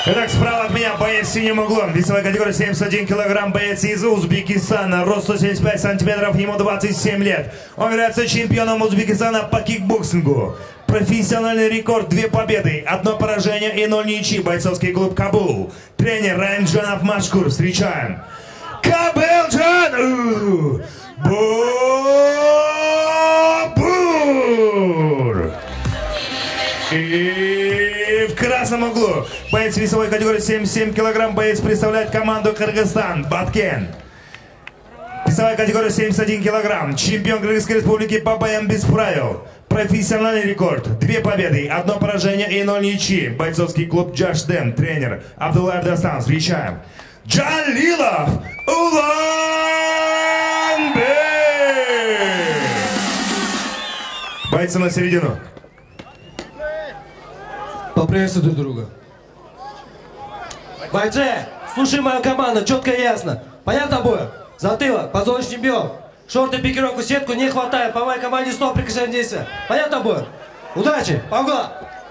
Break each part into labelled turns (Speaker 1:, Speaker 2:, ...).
Speaker 1: Итак, справа от меня боец с синим углом. Весовая категория 71 килограмм. Боец из Узбекистана. Рост 175 сантиметров. Ему 27 лет. Он является чемпионом Узбекистана по кикбоксингу. Профессиональный рекорд: 2 победы, 1 поражение и 0 ничьи. Бойцовский клуб «Кабул». Тренер Раимджанов Машкур. Встречаем. Кабелджан Бабур. И в красном углу боец весовой категории 77 килограмм. Боец представляет команду Кыргызстан. Баткен. Весовая категория 71 килограмм. Чемпион Кыргызской республики по боям без правил. Профессиональный рекорд: 2 победы, 1 поражение и 0 ничьи. Бойцовский клуб Джашдем. Тренер Абдулла Эрдостан. Встречаем. Джалилов Уланбек. Бойцы на середину.
Speaker 2: Поприветствуй друг друга. Бойцы, слушай мою команду, четко и ясно. Понятно будет? Затылок, позвоночный чемпион. Шорты, пикировку, сетку не хватает. По моей команде 100 прекращаем действия. Понятно будет? Удачи, погнали!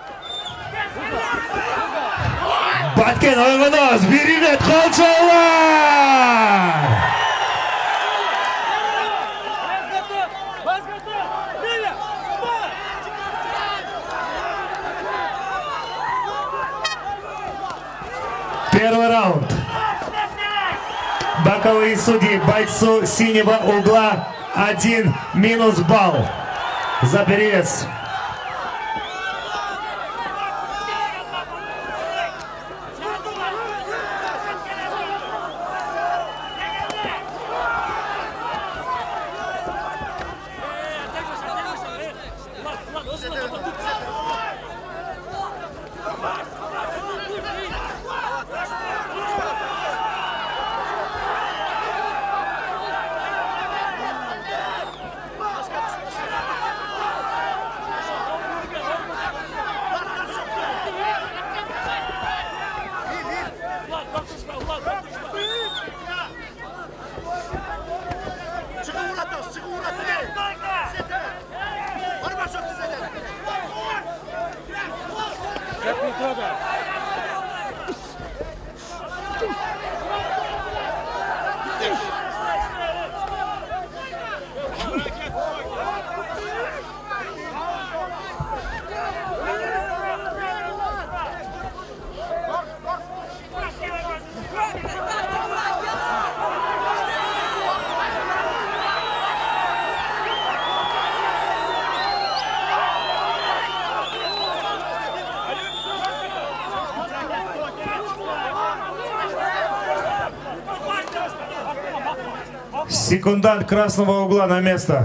Speaker 1: Баткен ойгонос, биринет холчалар! Первый раунд. Боковые судьи. Бойцу синего угла 1 минус балл за перевес. Секундант красного угла на место.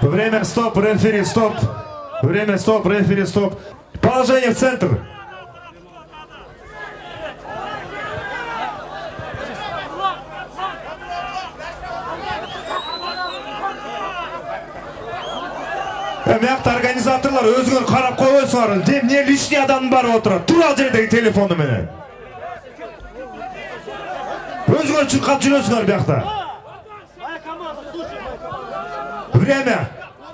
Speaker 1: Время, стоп, рефери, стоп. Время, стоп, рефери, стоп. Положение в центр. Мықты организаторлар өзіңер қарап қойсыңар. Деп не лишний адам бар отырады. Тура жердегі телефоны менен. Өзіңер чұрқап жүресіңер мықты. Время.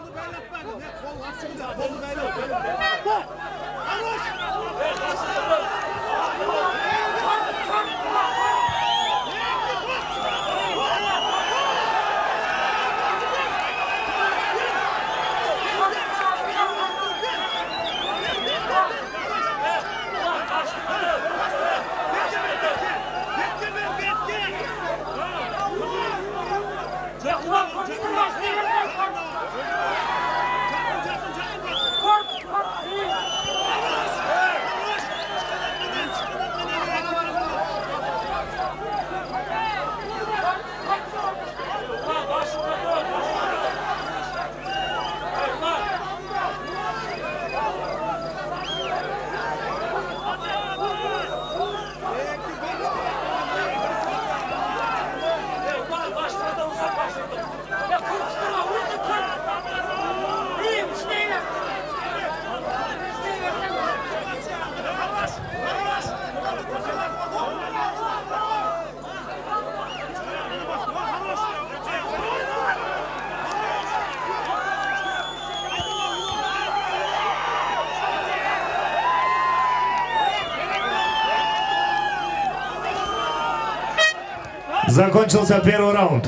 Speaker 1: Закончился первый раунд.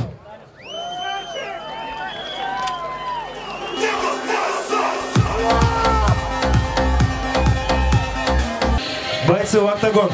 Speaker 1: Бойцы в октагон.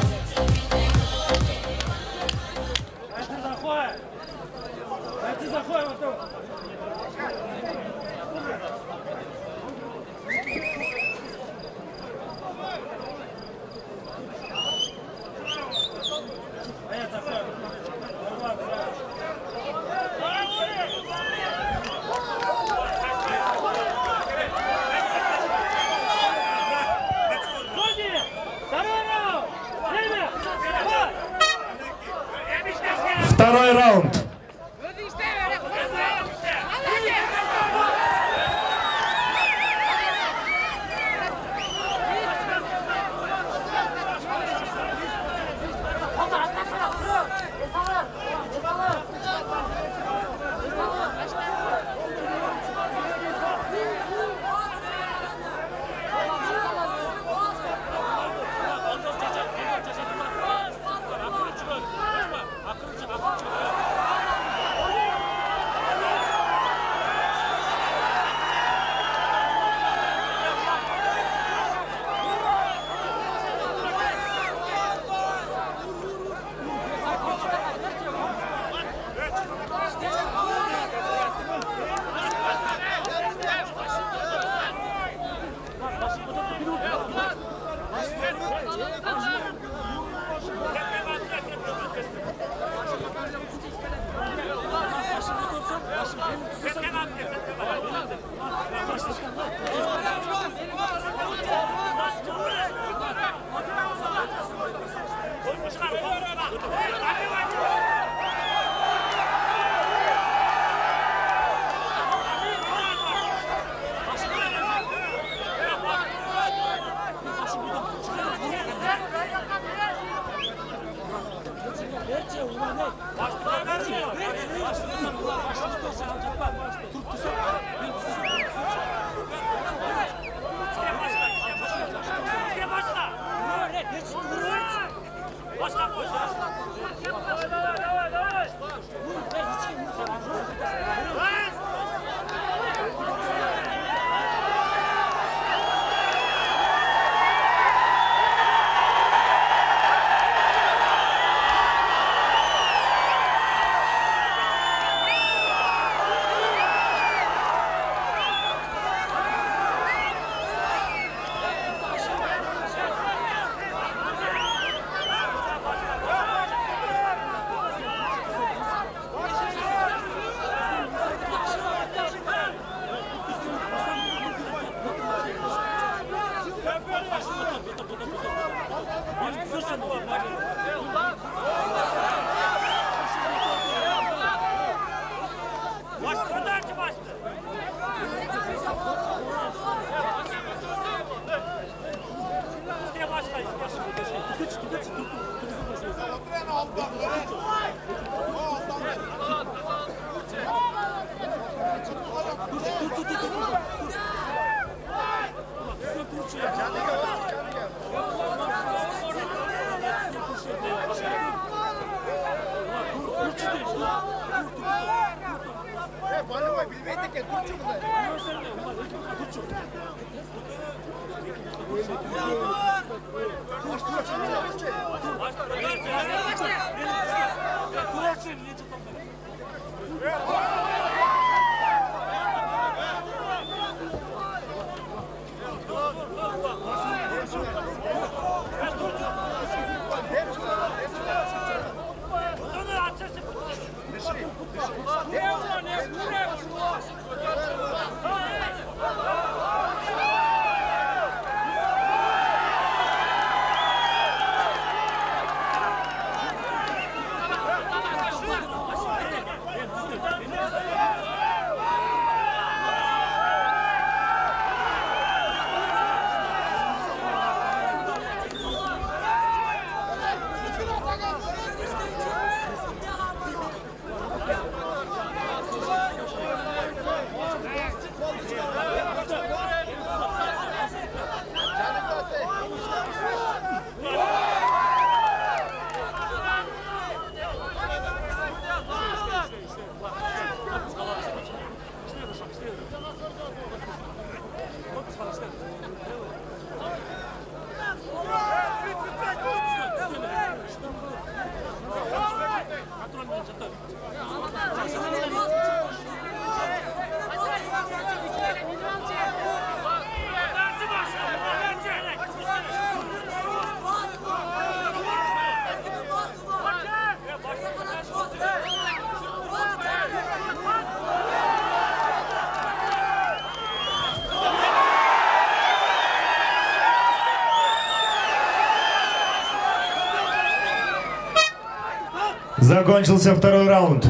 Speaker 1: Закончился второй раунд.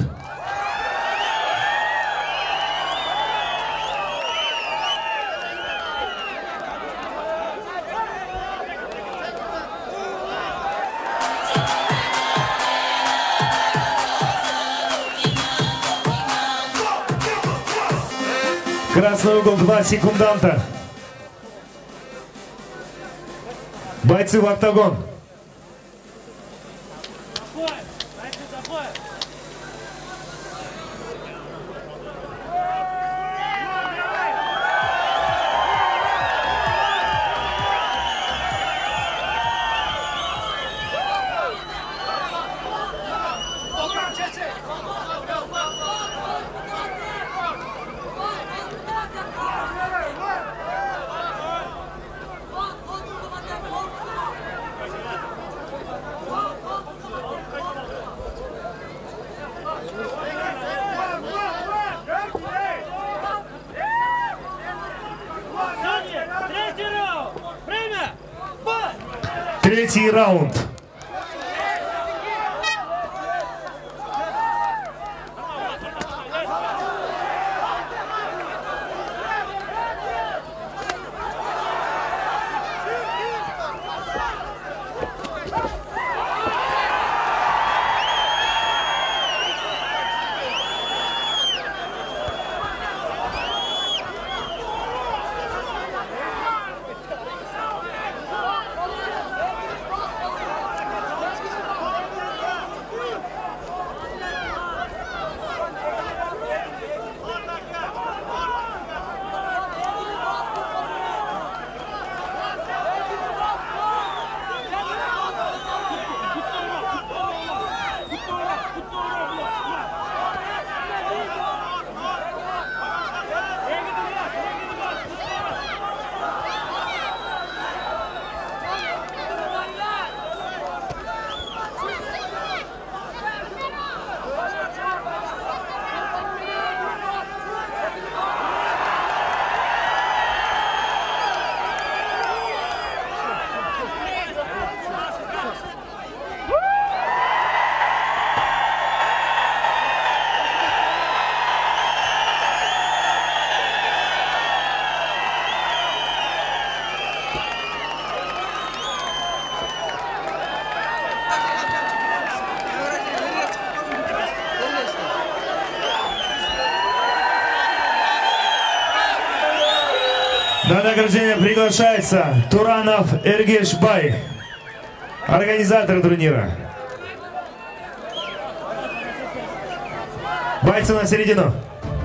Speaker 1: Красный угол 2 секунданта. Бойцы в октагон. Третий раунд. На награждение приглашается Туранов Эргешбай, организатор турнира. Бойцы на середину.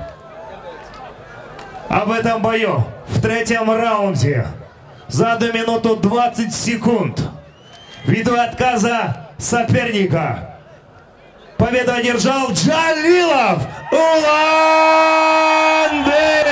Speaker 1: А в этом бою, в третьем раунде, за 1 минуту 20 секунд, ввиду отказа соперника, победу одержал Джалилов Улан-Удэ.